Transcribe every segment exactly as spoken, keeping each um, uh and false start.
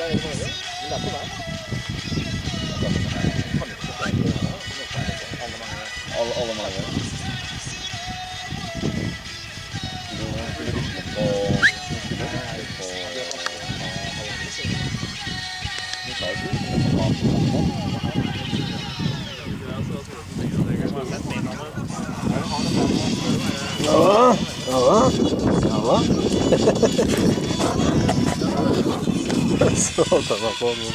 Alle, alle mange. Ja, ja, ja. Så tar man på noe.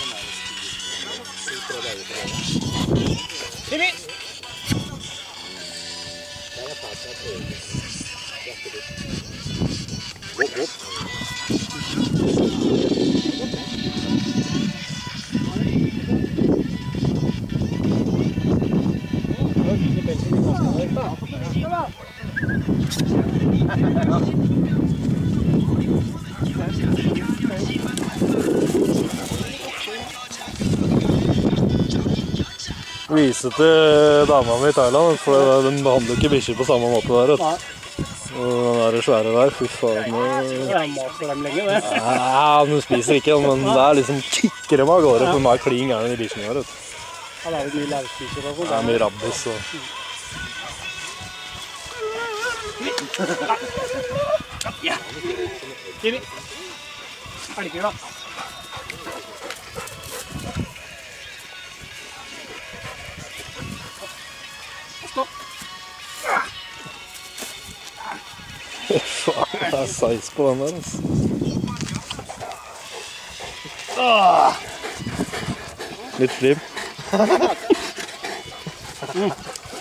Jimmy! Godt, godt. Vise til dama mi i Thailand, for den behandler ikke bikkjer på samme måte der. Vet. Og den der svære der, fy faen. Det er mat for dem lenge, det. Ja, den spiser ikke, men det er liksom kikker dem av gårde, for den er klin gærne i bikkjene der. Ja, det er jo mye lærspiser og sånt. Det er mye rabbis og... Ja! Jimmy! Elger da. Stopp! Faen, det er size på den der, altså. Litt slim. Mm.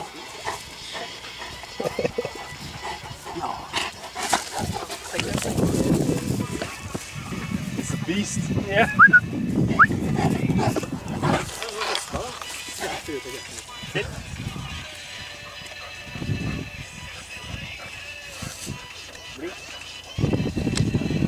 It's a beast. Ja.